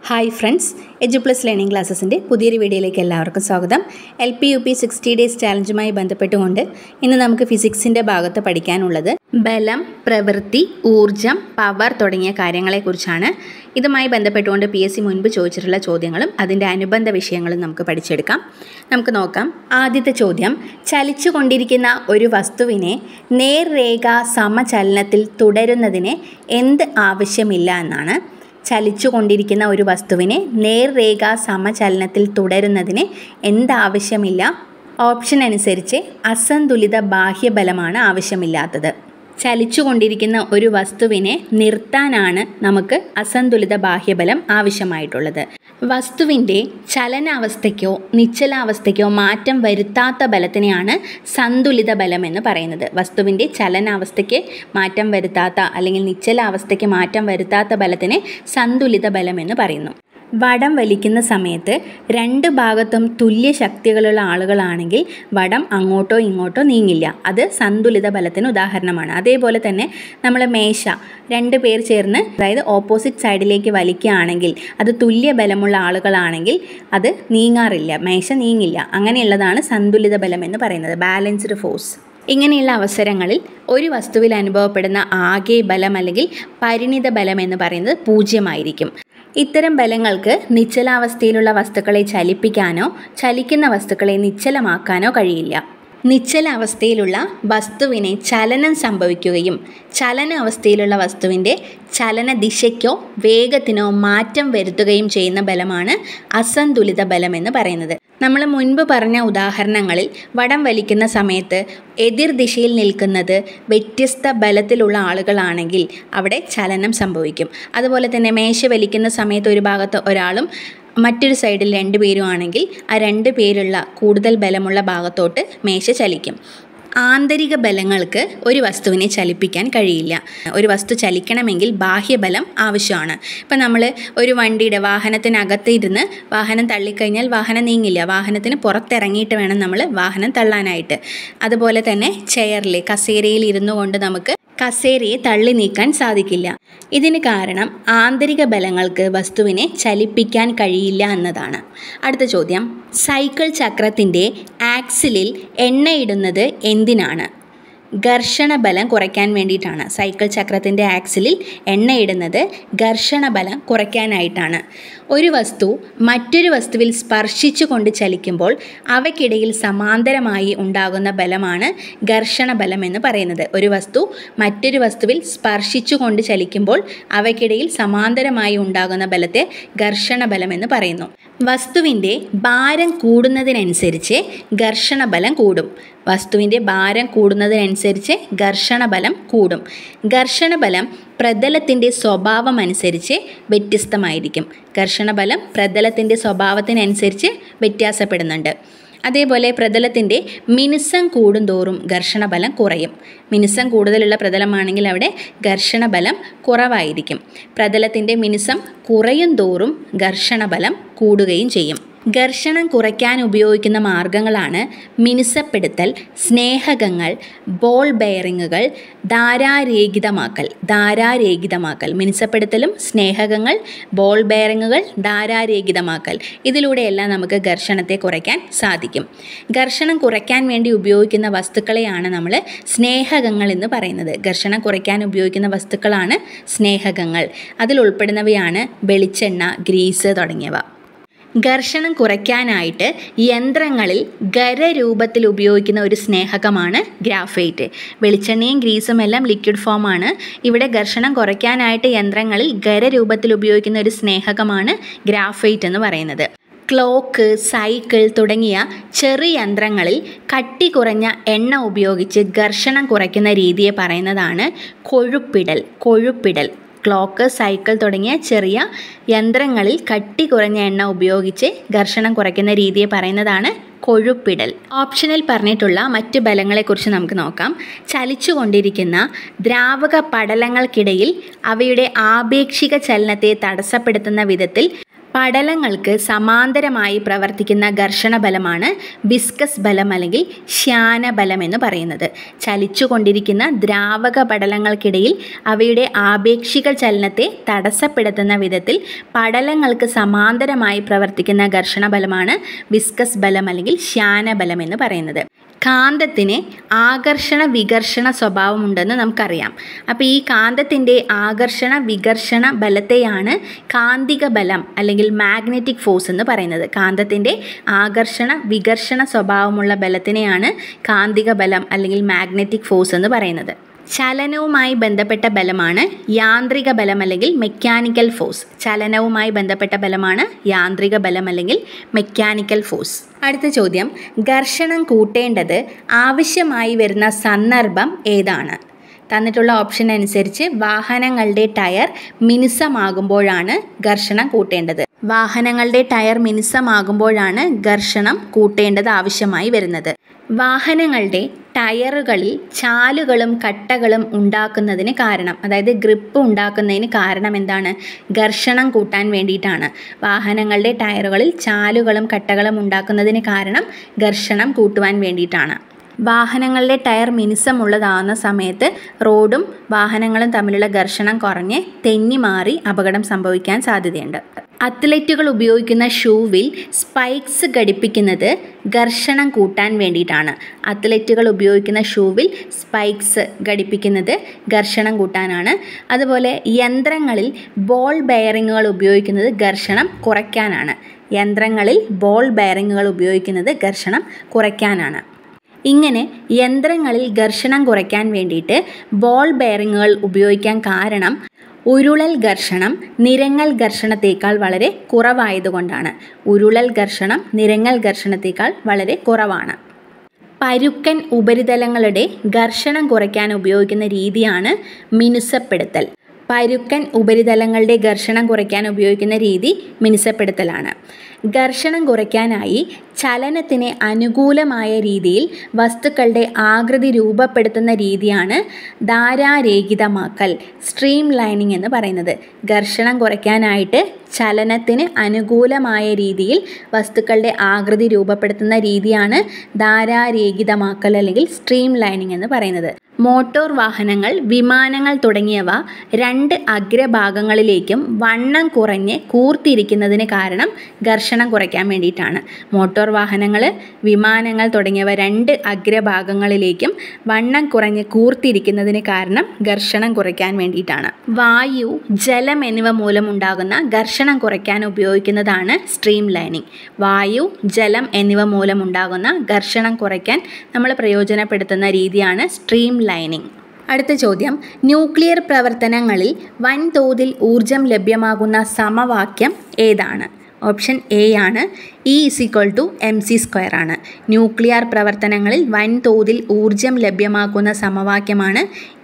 Hi friends, edu plus learning ക്ലാസ്സസിൻ്റെ പുതിയൊരു വീഡിയോയിലേക്ക് എല്ലാവർക്കും സ്വാഗതം. LP-UP 60 ഡേയ്സ് ചാലഞ്ചുമായി ബന്ധപ്പെട്ടുകൊണ്ട് ഇന്ന് നമുക്ക് ഫിസിക്സിൻ്റെ ഭാഗത്ത് പഠിക്കാനുള്ളത് ബലം, പ്രവൃത്തി, ഊർജം, പവർ തുടങ്ങിയ കാര്യങ്ങളെക്കുറിച്ചാണ്. ഇതുമായി ബന്ധപ്പെട്ടുകൊണ്ട് PSC മുൻപ് ചോദിച്ചിട്ടുള്ള ചോദ്യങ്ങളും അതിൻ്റെ അനുബന്ധ വിഷയങ്ങളും നമുക്ക് പഠിച്ചെടുക്കാം. നമുക്ക് നോക്കാം. ആദ്യത്തെ ചോദ്യം, ചലിച്ചു കൊണ്ടിരിക്കുന്ന ഒരു വസ്തുവിനെ നേർരേഖ സമചലനത്തിൽ തുടരുന്നതിന് എന്ത് ആവശ്യമില്ല എന്നാണ്. ചലിച്ചു കൊണ്ടിരിക്കുന്ന ഒരു വസ്തുവിനെ നേർരേഖ സമചലനത്തിൽ തുടരുന്നതിന് എന്താവശ്യമില്ല? ഓപ്ഷൻ അനുസരിച്ച് അസന്തുലിത ബാഹ്യബലമാണ് ആവശ്യമില്ലാത്തത്. ചലിച്ചു കൊണ്ടിരിക്കുന്ന ഒരു വസ്തുവിനെ നിർത്താനാണ് നമുക്ക് അസന്തുലിത ബാഹ്യബലം ആവശ്യമായിട്ടുള്ളത്. വസ്തുവിൻ്റെ ചലനാവസ്ഥയ്ക്കോ നിശ്ചലാവസ്ഥയ്ക്കോ മാറ്റം വരുത്താത്ത ബലത്തിനെയാണ് സന്തുലിത ബലം എന്ന് പറയുന്നത്. വസ്തുവിൻ്റെ ചലനാവസ്ഥയ്ക്ക് മാറ്റം വരുത്താത്ത അല്ലെങ്കിൽ നിശ്ചലാവസ്ഥയ്ക്ക് മാറ്റം വരുത്താത്ത ബലത്തിനെ സന്തുലിത ബലം എന്ന് പറയുന്നു. വടം വലിക്കുന്ന സമയത്ത് രണ്ട് ഭാഗത്തും തുല്യ ശക്തികളുള്ള ആളുകളാണെങ്കിൽ വടം അങ്ങോട്ടോ ഇങ്ങോട്ടോ നീങ്ങില്ല. അത് സന്തുലിത ബലത്തിന് ഉദാഹരണമാണ്. അതേപോലെ തന്നെ നമ്മൾ മേശ രണ്ട് പേർ ചേർന്ന്, അതായത് ഓപ്പോസിറ്റ് സൈഡിലേക്ക് വലിക്കുകയാണെങ്കിൽ അത് തുല്യ ബലമുള്ള ആളുകളാണെങ്കിൽ അത് നീങ്ങാറില്ല, മേശ നീങ്ങില്ല. അങ്ങനെയുള്ളതാണ് സന്തുലിത ബലം എന്ന് പറയുന്നത്, ബാലൻസ്ഡ് ഫോഴ്സ്. ഇങ്ങനെയുള്ള അവസരങ്ങളിൽ ഒരു വസ്തുവിൽ അനുഭവപ്പെടുന്ന ആകെ ബലം അല്ലെങ്കിൽ പരിണിത ബലം എന്ന് പറയുന്നത് 0 ആയിരിക്കും. ഇത്തരം ബലങ്ങൾക്ക് നിശ്ചലാവസ്ഥയിലുള്ള വസ്തുക്കളെ ചലിപ്പിക്കാനോ ചലിക്കുന്ന വസ്തുക്കളെ നിശ്ചലമാക്കാനോ കഴിയില്ല. നിശ്ചലാവസ്ഥയിലുള്ള വസ്തുവിനെ ചലനം സംഭവിക്കുകയും ചലനാവസ്ഥയിലുള്ള വസ്തുവിൻ്റെ ചലന ദിശയ്ക്കോ വേഗത്തിനോ മാറ്റം വരുത്തുകയും ചെയ്യുന്ന ബലമാണ് അസന്തുലിത ബലം എന്ന് പറയുന്നത്. നമ്മൾ മുൻപ് പറഞ്ഞ ഉദാഹരണങ്ങളിൽ വടം വലിക്കുന്ന സമയത്ത് എതിർ ദിശയിൽ നിൽക്കുന്നത് വ്യത്യസ്ത ബലത്തിലുള്ള ആളുകളാണെങ്കിൽ അവിടെ ചലനം സംഭവിക്കും. അതുപോലെ തന്നെ മേശ വലിക്കുന്ന സമയത്ത് ഒരു ഭാഗത്ത് ഒരാളും മറ്റൊരു സൈഡിൽ 2 പേരും ആണെങ്കിൽ ആ 2 പേരുള്ള കൂടുതൽ ബലമുള്ള ഭാഗത്തോട്ട് മേശ ചലിക്കും. ആന്തരിക ബലങ്ങൾക്ക് ഒരു വസ്തുവിനെ ചലിപ്പിക്കാൻ കഴിയില്ല. ഒരു വസ്തു ചലിക്കണമെങ്കിൽ ബാഹ്യബലം ആവശ്യമാണ്. ഇപ്പം നമ്മൾ ഒരു വണ്ടിയുടെ വാഹനത്തിനകത്ത് ഇരുന്ന് വാഹനം തള്ളിക്കഴിഞ്ഞാൽ വാഹനം നീങ്ങില്ല. വാഹനത്തിന് പുറത്തിറങ്ങിയിട്ട് വേണം നമ്മൾ വാഹനം തള്ളാനായിട്ട്. അതുപോലെ തന്നെ ചെയറിൽ, കസേരയിൽ ഇരുന്നു കൊണ്ട് നമുക്ക് കസേരയെ തള്ളി നീക്കാൻ സാധിക്കില്ല. ഇതിന് കാരണം ആന്തരിക ബലങ്ങൾക്ക് വസ്തുവിനെ ചലിപ്പിക്കാൻ കഴിയില്ല എന്നതാണ്. അടുത്ത ചോദ്യം, സൈക്കിൾ ചക്രത്തിൻ്റെ ആക്സിലിൽ എണ്ണയിടുന്നത് എന്തിനാണ്? ഘർഷണ ബലം കുറയ്ക്കാൻ വേണ്ടിയിട്ടാണ്. സൈക്കിൾ ചക്രത്തിൻ്റെ ആക്സിലിൽ എണ്ണയിടുന്നത് ഘർഷണ ബലം കുറയ്ക്കാനായിട്ടാണ്. ഒരു വസ്തു മറ്റൊരു വസ്തുവിൽ സ്പർശിച്ചു കൊണ്ട് ചലിക്കുമ്പോൾ അവയ്ക്കിടയിൽ സമാന്തരമായി ഉണ്ടാകുന്ന ബലമാണ് ഘർഷണ ബലം എന്ന് പറയുന്നത്. ഒരു വസ്തു മറ്റൊരു വസ്തുവിൽ സ്പർശിച്ചു കൊണ്ട് ചലിക്കുമ്പോൾ അവയ്ക്കിടയിൽ സമാന്തരമായി ഉണ്ടാകുന്ന ബലത്തെ ഘർഷണ ബലം എന്ന് പറയുന്നു. വസ്തുവിൻ്റെ ഭാരം കൂടുന്നതിനനുസരിച്ച് ഘർഷണ ബലം കൂടും. വസ്തുവിൻ്റെ ഭാരം കൂടുന്നതിനനുസരിച്ച് ഘർഷണ ബലം കൂടും. ഘർഷണ ബലം പ്രതലത്തിൻ്റെ സ്വഭാവം അനുസരിച്ച് വ്യത്യസ്തമായിരിക്കും. ഘർഷണ ബലം പ്രതലത്തിൻ്റെ സ്വഭാവത്തിനനുസരിച്ച് വ്യത്യാസപ്പെടുന്നുണ്ട്. അതേപോലെ പ്രതലത്തിൻ്റെ മിനുസം കൂടുന്തോറും ഘർഷണബലം കുറയും. മിനുസം കൂടുതലുള്ള പ്രതലമാണെങ്കിൽ അവിടെ ഘർഷണബലം കുറവായിരിക്കും. പ്രതലത്തിൻ്റെ മിനുസം കുറയും തോറും ഘർഷണബലം കൂടുകയും ചെയ്യും. ഘർഷണം കുറയ്ക്കാൻ ഉപയോഗിക്കുന്ന മാർഗങ്ങളാണ് മിനുസപ്പെടുത്തൽ, സ്നേഹകങ്ങൾ, ബോൾ ബെയറിങ്ങുകൾ, ധാരാരേഖിതമാക്കൽ. മിനുസപ്പെടുത്തലും സ്നേഹകങ്ങൾ, ബോൾ ബെയറിങ്ങുകൾ, ധാരാരേഖിതമാക്കൽ, ഇതിലൂടെയെല്ലാം നമുക്ക് ഘർഷണത്തെ കുറയ്ക്കാൻ സാധിക്കും. ഘർഷണം കുറയ്ക്കാൻ വേണ്ടി ഉപയോഗിക്കുന്ന വസ്തുക്കളെയാണ് നമ്മൾ സ്നേഹകങ്ങൾ എന്ന് പറയുന്നത്. ഘർഷണം കുറയ്ക്കാൻ ഉപയോഗിക്കുന്ന വസ്തുക്കളാണ് സ്നേഹകങ്ങൾ. അതിൽ ഉൾപ്പെടുന്നവയാണ് വെളിച്ചെണ്ണ, ഗ്രീസ് തുടങ്ങിയവ. ഘർഷണം കുറയ്ക്കാനായിട്ട് യന്ത്രങ്ങളിൽ ഖരരൂപത്തിൽ ഉപയോഗിക്കുന്ന ഒരു സ്നേഹകമാണ് ഗ്രാഫൈറ്റ്. വെളിച്ചെണ്ണയും ഗ്രീസും എല്ലാം ലിക്വിഡ് ഫോമാണ്. ഇവിടെ ഘർഷണം കുറയ്ക്കാനായിട്ട് യന്ത്രങ്ങളിൽ ഖരരൂപത്തിൽ ഉപയോഗിക്കുന്ന ഒരു സ്നേഹകമാണ് ഗ്രാഫൈറ്റ് എന്ന് പറയുന്നത്. ക്ലോക്ക്, സൈക്കിൾ തുടങ്ങിയ ചെറു യന്ത്രങ്ങളിൽ കട്ടി കുറഞ്ഞ എണ്ണ ഉപയോഗിച്ച് ഘർഷണം കുറയ്ക്കുന്ന രീതിയെ പറയുന്നതാണ് കൊഴുപ്പിടൽ. ക്ലോക്ക്, സൈക്കിൾ തുടങ്ങിയ ചെറിയ യന്ത്രങ്ങളിൽ കട്ടി കുറഞ്ഞ എണ്ണ ഉപയോഗിച്ച് ഘർഷണം കുറയ്ക്കുന്ന രീതിയെ പറയുന്നതാണ് കൊഴുപ്പിടൽ. ഓപ്ഷനിൽ പറഞ്ഞിട്ടുള്ള മറ്റ് ബലങ്ങളെക്കുറിച്ച് നമുക്ക് നോക്കാം. ചലിച്ചുകൊണ്ടിരിക്കുന്ന ദ്രാവക പടലങ്ങൾക്കിടയിൽ അവയുടെ ആപേക്ഷിക ചലനത്തെ തടസ്സപ്പെടുത്തുന്ന വിധത്തിൽ പടലങ്ങൾക്ക് സമാന്തരമായി പ്രവർത്തിക്കുന്ന ഘർഷണ ബലമാണ് വിസ്കസ് ബലം അല്ലെങ്കിൽ ശ്യാനബലം എന്ന് പറയുന്നത്. ചലിച്ചുകൊണ്ടിരിക്കുന്ന ദ്രാവക പടലങ്ങൾക്കിടയിൽ അവയുടെ ആപേക്ഷിക ചലനത്തെ തടസ്സപ്പെടുത്തുന്ന വിധത്തിൽ പടലങ്ങൾക്ക് സമാന്തരമായി പ്രവർത്തിക്കുന്ന ഘർഷണ ബലമാണ് വിസ്കസ് ബലം അല്ലെങ്കിൽ ശ്യാനബലം എന്ന് പറയുന്നത്. കാന്തത്തിന് ആകർഷണ വികർഷണ സ്വഭാവമുണ്ടെന്ന് നമുക്കറിയാം. അപ്പോൾ ഈ കാന്തത്തിൻ്റെ ആകർഷണ വികർഷണ ബലത്തെയാണ് കാന്തിക ബലം അല്ലെങ്കിൽ മാഗ്നറ്റിക് ഫോഴ്സ് എന്ന് പറയുന്നത്. കാന്തത്തിൻ്റെ ആകർഷണ വികർഷണ സ്വഭാവമുള്ള ബലത്തിനെയാണ് കാന്തിക ബലം അല്ലെങ്കിൽ മാഗ്നറ്റിക് ഫോഴ്സ് എന്ന് പറയുന്നത്. ചലനവുമായി ബന്ധപ്പെട്ട ബലമാണ് യാന്ത്രിക ബലം അല്ലെങ്കിൽ മെക്കാനിക്കൽ ഫോഴ്സ്. ചലനവുമായി ബന്ധപ്പെട്ട ബലമാണ് യാന്ത്രിക ബലം അല്ലെങ്കിൽ മെക്കാനിക്കൽ ഫോഴ്സ്. അടുത്ത ചോദ്യം, ഘർഷണം കൂട്ടേണ്ടത് ആവശ്യമായി വരുന്ന സന്ദർഭം ഏതാണ്? തന്നിട്ടുള്ള ഓപ്ഷൻ അനുസരിച്ച് വാഹനങ്ങളുടെ ടയർ മിനുസമാകുമ്പോഴാണ് ഘർഷണം കൂട്ടേണ്ടത്. വാഹനങ്ങളുടെ ടയർ മിനുസമാകുമ്പോഴാണ് ഘർഷണം കൂട്ടേണ്ടത് ആവശ്യമായി വരുന്നത്. വാഹനങ്ങളുടെ ടയറുകളിൽ ചാലുകളും കട്ടകളും ഉണ്ടാക്കുന്നതിന് കാരണം, അതായത് ഗ്രിപ്പ് ഉണ്ടാക്കുന്നതിന് കാരണം എന്താണ്? ഘർഷണം കൂട്ടാൻ വേണ്ടിയിട്ടാണ്. വാഹനങ്ങളുടെ ടയറുകളിൽ ചാലുകളും കട്ടകളും ഉണ്ടാക്കുന്നതിന് കാരണം ഘർഷണം കൂട്ടുവാൻ വേണ്ടിയിട്ടാണ്. വാഹനങ്ങളുടെ ടയർ മിനുസമുള്ളതാകുന്ന സമയത്ത് റോഡും വാഹനങ്ങളും തമ്മിലുള്ള ഘർഷണം കുറഞ്ഞ് തെന്നി മാറി അപകടം സംഭവിക്കാൻ സാധ്യതയുണ്ട്. അത്ലറ്റുകൾ ഉപയോഗിക്കുന്ന ഷൂവിൽ സ്പൈക്സ് ഘടിപ്പിക്കുന്നത് ഘർഷണം കൂട്ടാൻ വേണ്ടിയിട്ടാണ്. അത്ലറ്റുകൾ ഉപയോഗിക്കുന്ന ഷൂവിൽ സ്പൈക്സ് ഘടിപ്പിക്കുന്നത് ഘർഷണം കൂട്ടാനാണ്. അതുപോലെ യന്ത്രങ്ങളിൽ ബോൾ ബെയറിങ്ങുകൾ ഉപയോഗിക്കുന്നത് ഘർഷണം കുറയ്ക്കാനാണ്. യന്ത്രങ്ങളിൽ ബോൾ ബെയറിങ്ങുകൾ ഉപയോഗിക്കുന്നത് ഘർഷണം കുറയ്ക്കാനാണ്. ഇങ്ങനെ യന്ത്രങ്ങളിൽ ഘർഷണം കുറയ്ക്കാൻ വേണ്ടിയിട്ട് ബോൾ ബെയറിങ്ങുകൾ ഉപയോഗിക്കാൻ കാരണം ഉരുളൽ ഘർഷണം നിരങ്ങൽ ഘർഷണത്തേക്കാൾ വളരെ കുറവായതുകൊണ്ടാണ്. ഉരുളൽ ഘർഷണം നിരങ്ങൽ ഘർഷണത്തേക്കാൾ വളരെ കുറവാണ്. പരുക്കൻ ഉപരിതലങ്ങളുടെ ഘർഷണം കുറയ്ക്കാൻ ഉപയോഗിക്കുന്ന രീതിയാണ് മിനുസപ്പെടുത്തൽ. പരുക്കൻ ഉപരിതലങ്ങളുടെ ഘർഷണം കുറയ്ക്കാൻ ഉപയോഗിക്കുന്ന രീതി മിനുസപ്പെടുത്തലാണ്. ഘർഷണം കുറയ്ക്കാനായി ചലനത്തിന് അനുകൂലമായ രീതിയിൽ വസ്തുക്കളുടെ ആകൃതി രൂപപ്പെടുത്തുന്ന രീതിയാണ് ധാരാരേഖിതമാക്കൽ, സ്ട്രീം ലൈനിങ് എന്ന് പറയുന്നത്. ഘർഷണം കുറയ്ക്കാനായിട്ട് ചലനത്തിന് അനുകൂലമായ രീതിയിൽ വസ്തുക്കളുടെ ആകൃതി രൂപപ്പെടുത്തുന്ന രീതിയാണ് ധാരാരേഖിതമാക്കൽ അല്ലെങ്കിൽ സ്ട്രീം ലൈനിങ് എന്ന് പറയുന്നത്. മോട്ടോർ വാഹനങ്ങൾ, വിമാനങ്ങൾ തുടങ്ങിയവ രണ്ട് അഗ്രഭാഗങ്ങളിലേക്കും വണ്ണം കുറഞ്ഞ് കൂർത്തിരിക്കുന്നതിന് കാരണം ഘർഷണം കുറയ്ക്കാൻ വേണ്ടിയിട്ടാണ്. മോട്ടോർ വാഹനങ്ങൾ, വിമാനങ്ങൾ തുടങ്ങിയവ രണ്ട് അഗ്രഭാഗങ്ങളിലേക്കും വണ്ണം കുറഞ്ഞ് കൂർത്തിരിക്കുന്നതിന് കാരണം ഘർഷണം കുറയ്ക്കാൻ വേണ്ടിയിട്ടാണ്. വായു, ജലം എന്നിവ മൂലമുണ്ടാകുന്ന ഘർഷണം കുറയ്ക്കാൻ ഉപയോഗിക്കുന്നതാണ് സ്ട്രീം ലൈനിങ്. വായു, ജലം എന്നിവ മൂലമുണ്ടാകുന്ന ഘർഷണം കുറയ്ക്കാൻ നമ്മൾ പ്രയോജനപ്പെടുത്തുന്ന രീതിയാണ് സ്ട്രീം ലൈനിങ്. അടുത്ത ചോദ്യം, ന്യൂക്ലിയർ പ്രവർത്തനങ്ങളിൽ വൻതോതിൽ ഊർജം ലഭ്യമാകുന്ന സമവാക്യം ഏതാണ്? ഓപ്ഷൻ എ ആണ്, E=mc² ആണ്. ന്യൂക്ലിയർ പ്രവർത്തനങ്ങളിൽ വൻതോതിൽ ഊർജം ലഭ്യമാക്കുന്ന സമവാക്യമാണ്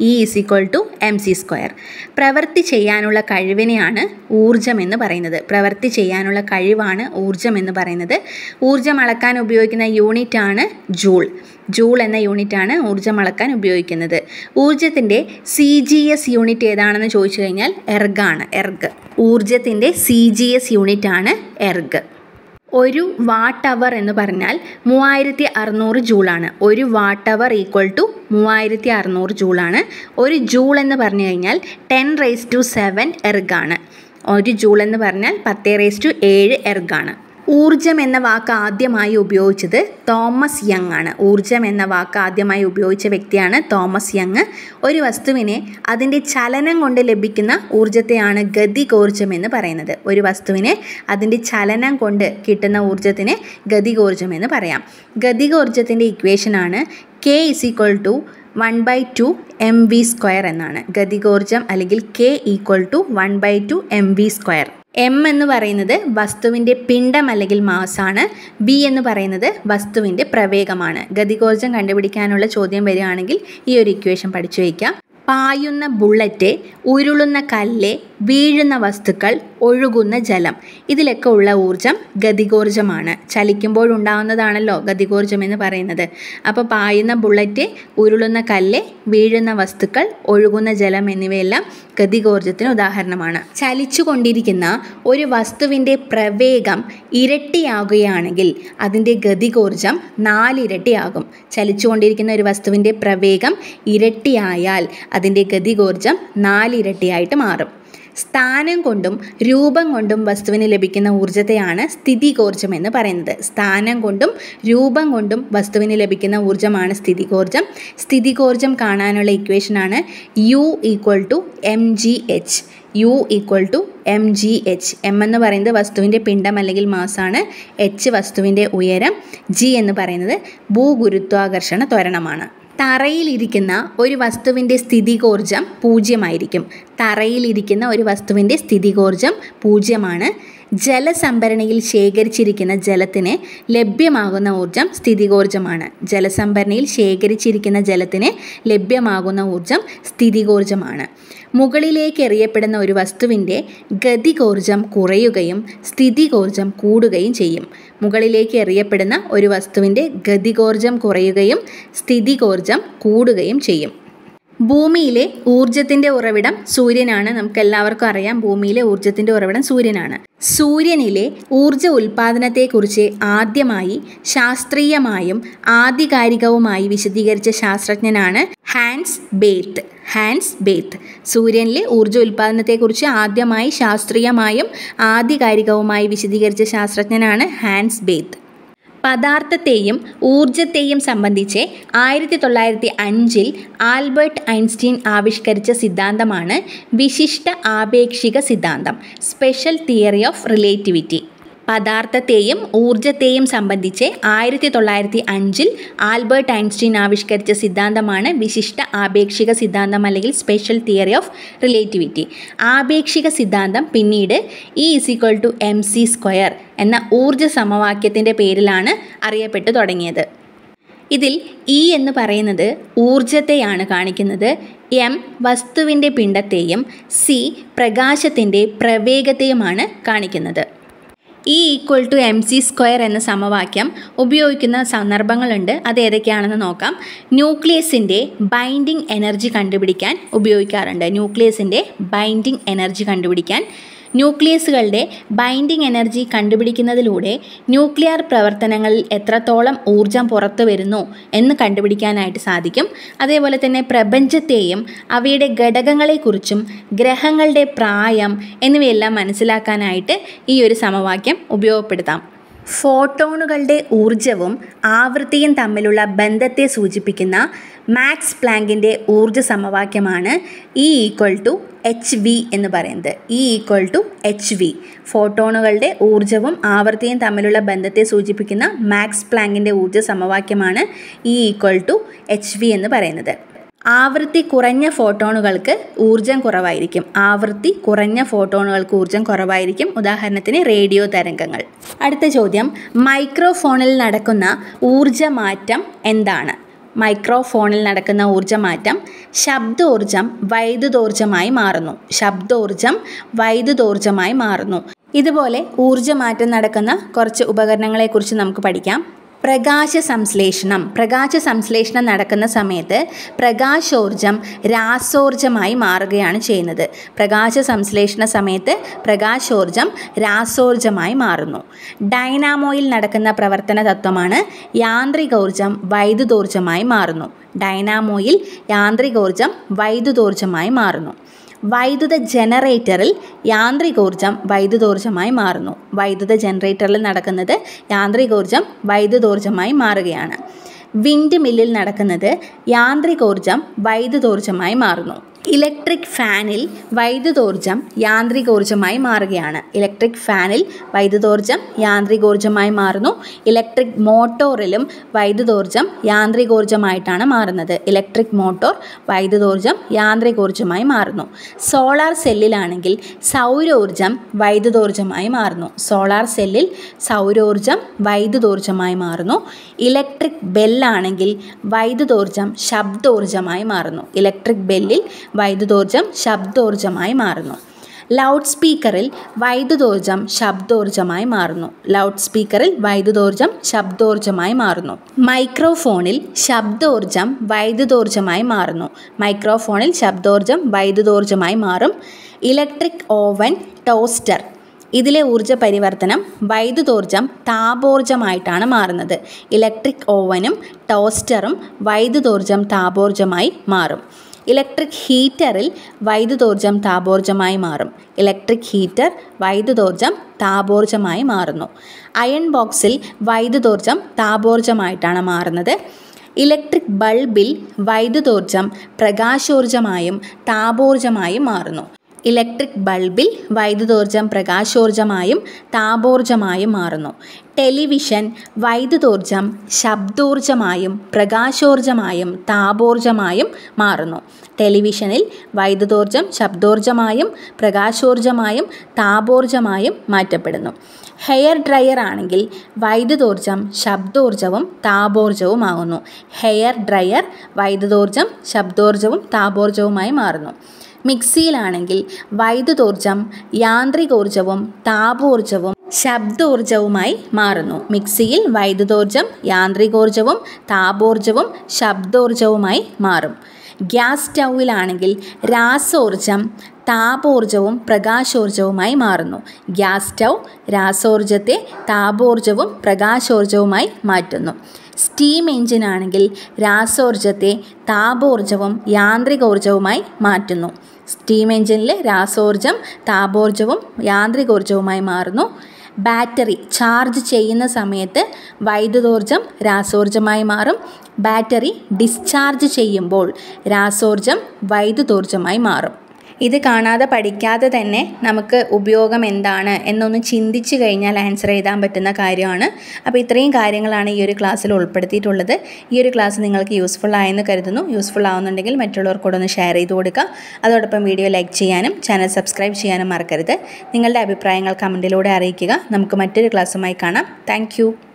E=mc². പ്രവൃത്തി ചെയ്യാനുള്ള കഴിവിനെയാണ് ഊർജം എന്ന് പറയുന്നത്. പ്രവൃത്തി ചെയ്യാനുള്ള കഴിവാണ് ഊർജം എന്ന് പറയുന്നത്. ഊർജം അളക്കാൻ ഉപയോഗിക്കുന്ന യൂണിറ്റാണ് ജൂൾ. ജൂൾ എന്ന യൂണിറ്റാണ് ഊർജം അളക്കാൻ ഉപയോഗിക്കുന്നത്. ഊർജത്തിൻ്റെ CGS യൂണിറ്റ് ഏതാണെന്ന് ചോദിച്ചു കഴിഞ്ഞാൽ എർഗാണ്. എർഗ്. ഊർജത്തിൻ്റെ CGS യൂണിറ്റാണ് എർഗ്. ഒരു വാട്ട് അവർ എന്ന് പറഞ്ഞാൽ 3600 ജൂളാണ്. ഒരു വാട്ട് അവർ = 3600 ജൂളാണ്. ഒരു ജൂൾ എന്ന് പറഞ്ഞു കഴിഞ്ഞാൽ 10⁷ എർഗാണ്. ഒരു ജൂൾ എന്ന് പറഞ്ഞാൽ 10⁷ എർഗാണ്. ഊർജം എന്ന വാക്ക് ആദ്യമായി ഉപയോഗിച്ചത് തോമസ് യങ് ആണ്. ഊർജം എന്ന വാക്ക് ആദ്യമായി ഉപയോഗിച്ച വ്യക്തിയാണ് തോമസ് യങ്. ഒരു വസ്തുവിനെ അതിൻ്റെ ചലനം കൊണ്ട് ലഭിക്കുന്ന ഊർജത്തെയാണ് ഗതികോർജം എന്ന് പറയുന്നത്. ഒരു വസ്തുവിനെ അതിൻ്റെ ചലനം കൊണ്ട് കിട്ടുന്ന ഊർജത്തിനെ ഗതികോർജം എന്ന് പറയാം. ഗതികോർജത്തിൻ്റെ ഇക്വേഷനാണ് K=1/2 mv² എന്നാണ്. ഗതികോർജം അല്ലെങ്കിൽ K=1/2 mv². M എന്ന് പറയുന്നത് വസ്തുവിൻ്റെ പിണ്ഡം അല്ലെങ്കിൽ മാസാണ്. V എന്ന് പറയുന്നത് വസ്തുവിൻ്റെ പ്രവേഗമാണ്. ഗതികോർജം കണ്ടുപിടിക്കാനുള്ള ചോദ്യം വരികയാണെങ്കിൽ ഈ ഒരു ഇക്വേഷൻ പഠിച്ചു വയ്ക്കുക. പായുന്ന ബുള്ളറ്റ്, ഉരുളുന്ന കല്ല്, വീഴുന്ന വസ്തുക്കൾ, ഒഴുകുന്ന ജലം, ഇതിലൊക്കെ ഉള്ള ഊർജം ഗതികോർജമാണ്. ചലിക്കുമ്പോഴുണ്ടാകുന്നതാണല്ലോ ഗതികോർജം എന്ന് പറയുന്നത്. അപ്പോൾ പായുന്ന ബുള്ളറ്റ്, ഉരുളുന്ന കല്ല്, വീഴുന്ന വസ്തുക്കൾ, ഒഴുകുന്ന ജലം എന്നിവയെല്ലാം ഗതികോർജത്തിന് ഉദാഹരണമാണ്. ചലിച്ചുകൊണ്ടിരിക്കുന്ന ഒരു വസ്തുവിൻ്റെ പ്രവേഗം ഇരട്ടിയാകുകയാണെങ്കിൽ അതിൻ്റെ ഗതികോർജം 4 ഇരട്ടിയാകും. ചലിച്ചുകൊണ്ടിരിക്കുന്ന ഒരു വസ്തുവിൻ്റെ പ്രവേഗം ഇരട്ടിയായാൽ അതിൻ്റെ ഗതികോർജം 4 ഇരട്ടിയായിട്ട് മാറും. സ്ഥാനം കൊണ്ടും രൂപം കൊണ്ടും വസ്തുവിന് ലഭിക്കുന്ന ഊർജ്ജത്തെയാണ് സ്ഥിതികോർജം എന്ന് പറയുന്നത്. സ്ഥാനം കൊണ്ടും രൂപം കൊണ്ടും വസ്തുവിന് ലഭിക്കുന്ന ഊർജ്ജമാണ് സ്ഥിതികോർജം. സ്ഥിതികോർജം കാണാനുള്ള ഇക്വേഷനാണ് U=mgh. U=mgh. m എന്ന് പറയുന്നത് വസ്തുവിൻ്റെ പിണ്ഡം അല്ലെങ്കിൽ മാസാണ്. h വസ്തുവിൻ്റെ ഉയരം. g എന്ന് പറയുന്നത് ഭൂഗുരുത്വാകർഷണ ത്വരണമാണ്. തറയിലിരിക്കുന്ന ഒരു വസ്തുവിൻ്റെ സ്ഥിതികോർജം 0 തറയിലിരിക്കുന്ന ഒരു വസ്തുവിൻ്റെ സ്ഥിതികോർജം 0. ജലസംഭരണിയിൽ ശേഖരിച്ചിരിക്കുന്ന ജലത്തിന് ലഭ്യമാകുന്ന ഊർജം സ്ഥിതികോർജമാണ്. ജലസംഭരണിയിൽ ശേഖരിച്ചിരിക്കുന്ന ജലത്തിന് ലഭ്യമാകുന്ന ഊർജം സ്ഥിതികോർജമാണ്. മുകളിലേക്ക് എറിയപ്പെടുന്ന ഒരു വസ്തുവിൻ്റെ ഗതികോർജം കുറയുകയും സ്ഥിതികോർജം കൂടുകയും ചെയ്യും. മുകളിലേക്ക് എറിയപ്പെടുന്ന ഒരു വസ്തുവിൻ്റെ ഗതികോർജം കുറയുകയും സ്ഥിതികോർജം കൂടുകയും ചെയ്യും. ഭൂമിയിലെ ഊർജത്തിൻ്റെ ഉറവിടം സൂര്യനാണ്. നമുക്കെല്ലാവർക്കും അറിയാം ഭൂമിയിലെ ഊർജത്തിൻ്റെ ഉറവിടം സൂര്യനാണ്. സൂര്യനിലെ ഊർജ ഉൽപ്പാദനത്തെക്കുറിച്ച് ആദ്യമായി ശാസ്ത്രീയമായും ആധികാരികവുമായി വിശദീകരിച്ച ശാസ്ത്രജ്ഞനാണ് ഹാൻസ് ബേത്ത്. സൂര്യനിലെ ഊർജ ഉൽപ്പാദനത്തെക്കുറിച്ച് ആദ്യമായി ശാസ്ത്രീയമായും ആധികാരികവുമായി വിശദീകരിച്ച ശാസ്ത്രജ്ഞനാണ് ഹാൻസ് ബേത്ത്. പദാർത്ഥത്തെയും ഊർജത്തെയും സംബന്ധിച്ച് 1905 ആൽബർട്ട് ഐൻസ്റ്റീൻ ആവിഷ്കരിച്ച സിദ്ധാന്തമാണ് വിശിഷ്ട ആപേക്ഷിക സിദ്ധാന്തം, സ്പെഷ്യൽ തിയറി ഓഫ് റിലേറ്റിവിറ്റി. പദാർത്ഥത്തെയും ഊർജത്തെയും സംബന്ധിച്ച് 1905 ആൽബർട്ട് ഐൻസ്റ്റീൻ ആവിഷ്കരിച്ച സിദ്ധാന്തമാണ് വിശിഷ്ട ആപേക്ഷിക സിദ്ധാന്തം അല്ലെങ്കിൽ സ്പെഷ്യൽ തിയറി ഓഫ് റിലേറ്റിവിറ്റി. ആപേക്ഷിക സിദ്ധാന്തം പിന്നീട് E=mc² എന്ന ഊർജ സമവാക്യത്തിൻ്റെ പേരിലാണ് അറിയപ്പെട്ടു തുടങ്ങിയത്. ഇതിൽ E എന്ന് പറയുന്നത് ഊർജത്തെയാണ് കാണിക്കുന്നത്, m വസ്തുവിൻ്റെ പിണ്ഡത്തെയും c പ്രകാശത്തിൻ്റെ പ്രവേഗത്തെയുമാണ് കാണിക്കുന്നത്. E=mc² എന്ന സമവാക്യം ഉപയോഗിക്കുന്ന സന്ദർഭങ്ങളുണ്ട്. അത് ഏതൊക്കെയാണെന്ന് നോക്കാം. ന്യൂക്ലിയസിൻ്റെ ബൈൻഡിങ് എനർജി കണ്ടുപിടിക്കാൻ ഉപയോഗിക്കാറുണ്ട്. ന്യൂക്ലിയസുകളുടെ ബൈൻഡിങ് എനർജി കണ്ടുപിടിക്കുന്നതിലൂടെ ന്യൂക്ലിയർ പ്രവർത്തനങ്ങളിൽ എത്രത്തോളം ഊർജം പുറത്തു വരുന്നു എന്ന് കണ്ടുപിടിക്കാനായിട്ട് സാധിക്കും. അതേപോലെ തന്നെ പ്രപഞ്ചത്തെയും അവയുടെ ഘടകങ്ങളെക്കുറിച്ചും ഗ്രഹങ്ങളുടെ പ്രായം എന്നിവയെല്ലാം മനസ്സിലാക്കാനായിട്ട് ഈ ഒരു സമവാക്യം ഉപയോഗപ്പെടുത്താം. ഫോട്ടോണുകളുടെ ഊർജവും ആവൃത്തിയും തമ്മിലുള്ള ബന്ധത്തെ സൂചിപ്പിക്കുന്ന മാക്സ് പ്ലാങ്കിൻ്റെ ഊർജ സമവാക്യമാണ് E=hv എന്ന് പറയുന്നത്. E=hv. ഫോട്ടോണുകളുടെ ഊർജവും ആവൃത്തിയും തമ്മിലുള്ള ബന്ധത്തെ സൂചിപ്പിക്കുന്ന മാക്സ് പ്ലാങ്കിൻ്റെ ഊർജ സമവാക്യമാണ് E=hv എന്ന് പറയുന്നത്. ആവൃത്തി കുറഞ്ഞ ഫോട്ടോണുകൾക്ക് ഊർജം കുറവായിരിക്കും. ഉദാഹരണത്തിന് റേഡിയോ തരംഗങ്ങൾ. അടുത്ത ചോദ്യം, മൈക്രോഫോണിൽ നടക്കുന്ന ഊർജമാറ്റം എന്താണ്? ശബ്ദോർജം വൈദ്യുതോർജമായി മാറുന്നു. ഇതുപോലെ ഊർജമാറ്റം നടക്കുന്ന കുറച്ച് ഉപകരണങ്ങളെക്കുറിച്ച് നമുക്ക് പഠിക്കാം. പ്രകാശ സംശ്ലേഷണം നടക്കുന്ന സമയത്ത് പ്രകാശോർജം രാസോർജമായി മാറുകയാണ് ചെയ്യുന്നത്. പ്രകാശ സംശ്ലേഷണ സമയത്ത് പ്രകാശോർജം രാസോർജമായി മാറുന്നു. ഡൈനാമോയിൽ നടക്കുന്ന പ്രവർത്തന തത്വമാണ് യാന്ത്രികോർജം വൈദ്യുതോർജമായി മാറുന്നു. വൈദ്യുത ജനറേറ്ററിൽ യാന്ത്രികോർജം വൈദ്യുതോർജമായി മാറുന്നു. വൈദ്യുത ജനറേറ്ററിൽ നടക്കുന്നത് യാന്ത്രികോർജം വൈദ്യുതോർജമായി മാറുകയാണ്. വിൻഡ് മില്ലിൽ നടക്കുന്നത് യാന്ത്രികോർജം വൈദ്യുതോർജമായി മാറുന്നു. ഇലക്ട്രിക് ഫാനിൽ വൈദ്യുതോർജം യാന്ത്രികോർജമായി മാറുകയാണ്. ഇലക്ട്രിക് മോട്ടോറിലും വൈദ്യുതോർജം യാന്ത്രികോർജമായിട്ടാണ് മാറുന്നത്. സോളാർ സെല്ലിലാണെങ്കിൽ സൗരോർജം വൈദ്യുതോർജമായി മാറുന്നു. ഇലക്ട്രിക് ബെല്ലാണെങ്കിൽ വൈദ്യുതോർജം ശബ്ദോർജമായി മാറുന്നു. ലൗഡ് സ്പീക്കറിൽ വൈദ്യുതോർജ്ജം ശബ്ദോർജ്ജമായി മാറുന്നു. ലൗഡ് സ്പീക്കറിൽ വൈദ്യുതോർജ്ജം ശബ്ദോർജ്ജമായി മാറുന്നു. മൈക്രോഫോണിൽ ശബ്ദോർജ്ജം വൈദ്യുതോർജ്ജമായി മാറുന്നു. മൈക്രോഫോണിൽ ശബ്ദോർജ്ജം വൈദ്യുതോർജ്ജമായി മാറും. ഇലക്ട്രിക് ഓവൻ, ടോസ്റ്റർ ഇതിലെ ഊർജ്ജ പരിവർത്തനം വൈദ്യുതോർജ്ജം താപോർജ്ജമായിട്ടാണ് മാറുന്നത്. ഇലക്ട്രിക് ഓവനും ടോസ്റ്ററും വൈദ്യുതോർജ്ജം താപോർജ്ജമായി മാറും. ഇലക്ട്രിക് ഹീറ്ററിൽ വൈദ്യുതോർജ്ജം താപോർജ്ജമായി മാറും. ഇലക്ട്രിക് ഹീറ്റർ വൈദ്യുതോർജ്ജം താപോർജ്ജമായി മാറുന്നു. അയൺ ബോക്സിൽ വൈദ്യുതോർജ്ജം താപോർജ്ജമായിട്ടാണ് മാറുന്നത്. ഇലക്ട്രിക് ബൾബിൽ വൈദ്യുതോർജ്ജം പ്രകാശോർജ്ജമായും താപോർജ്ജമായും മാറുന്നു. ഇലക്ട്രിക് ബൾബിൽ വൈദ്യുതോർജ്ജം പ്രകാശോർജ്ജമായും താപോർജ്ജമായും മാറുന്നു. ടെലിവിഷൻ വൈദ്യുതോർജ്ജം ശബ്ദോർജ്ജമായും പ്രകാശോർജ്ജമായും താപോർജ്ജമായും മാറുന്നു. ടെലിവിഷനിൽ വൈദ്യുതോർജ്ജം ശബ്ദോർജ്ജമായും പ്രകാശോർജ്ജമായും താപോർജ്ജമായും മാറ്റപ്പെടുന്നു. ഹെയർ ഡ്രയർ ആണെങ്കിൽ വൈദ്യുതോർജ്ജം ശബ്ദോർജ്ജവും താപോർജ്ജവുമാകുന്നു. ഹെയർ ഡ്രയർ വൈദ്യുതോർജ്ജം ശബ്ദോർജ്ജവും താപോർജ്ജവുമായി മാറുന്നു. മിക്സിയിലാണെങ്കിൽ വൈദ്യുതോർജ്ജം യാന്ത്രികോർജ്ജവും താപോർജ്ജവും ശബ്ദോർജ്ജവുമായി മാറുന്നു. മിക്സിയിൽ വൈദ്യുതോർജ്ജം യാന്ത്രികോർജ്ജവും താപോർജ്ജവും ശബ്ദോർജ്ജവുമായി മാറും. ഗ്യാസ് സ്റ്റൗവിലാണെങ്കിൽ രാസോർജ്ജം താപോർജ്ജവും പ്രകാശോർജ്ജവുമായി മാറുന്നു. ഗ്യാസ് സ്റ്റൗ രാസോർജ്ജത്തെ താപോർജ്ജവും പ്രകാശോർജ്ജവുമായി മാറ്റുന്നു. സ്റ്റീം എഞ്ചിനാണെങ്കിൽ രാസോർജ്ജത്തെ താപോർജ്ജവും യാന്ത്രികോർജ്ജവുമായി മാറ്റുന്നു. സ്റ്റീം എഞ്ചിനിലെ രാസോർജ്ജം താപോർജ്ജവും യാന്ത്രികോർജ്ജവുമായി മാറുന്നു. ബാറ്ററി ചാർജ് ചെയ്യുന്ന സമയത്ത് വൈദ്യുതോർജ്ജം രാസോർജ്ജമായി മാറും. ബാറ്ററി ഡിസ്ചാർജ് ചെയ്യുമ്പോൾ രാസോർജ്ജം വൈദ്യുതോർജ്ജമായി മാറും. ഇത് കാണാതെ പഠിക്കാതെ തന്നെ നമുക്ക് ഉപയോഗം എന്താണ് എന്നൊന്ന് ചിന്തിച്ച് കഴിഞ്ഞാൽ ആൻസർ എഴുതാൻ പറ്റുന്ന കാര്യമാണ്. അപ്പോൾ ഇത്രയും കാര്യങ്ങളാണ് ഈ ഒരു ക്ലാസ്സിൽ ഉൾപ്പെടുത്തിയിട്ടുള്ളത്. ഈ ഒരു ക്ലാസ് നിങ്ങൾക്ക് യൂസ്ഫുൾ ആയെന്ന് കരുതുന്നു. യൂസ്ഫുൾ ആവുന്നുണ്ടെങ്കിൽ മറ്റുള്ളവർക്കൂടെ ഒന്ന് ഷെയർ ചെയ്ത് കൊടുക്കുക. അതോടൊപ്പം വീഡിയോ ലൈക്ക് ചെയ്യാനും ചാനൽ സബ്സ്ക്രൈബ് ചെയ്യാനും മറക്കരുത്. നിങ്ങളുടെ അഭിപ്രായങ്ങൾ കമൻറ്റിലൂടെ അറിയിക്കുക. നമുക്ക് മറ്റൊരു ക്ലാസ്സുമായി കാണാം. താങ്ക്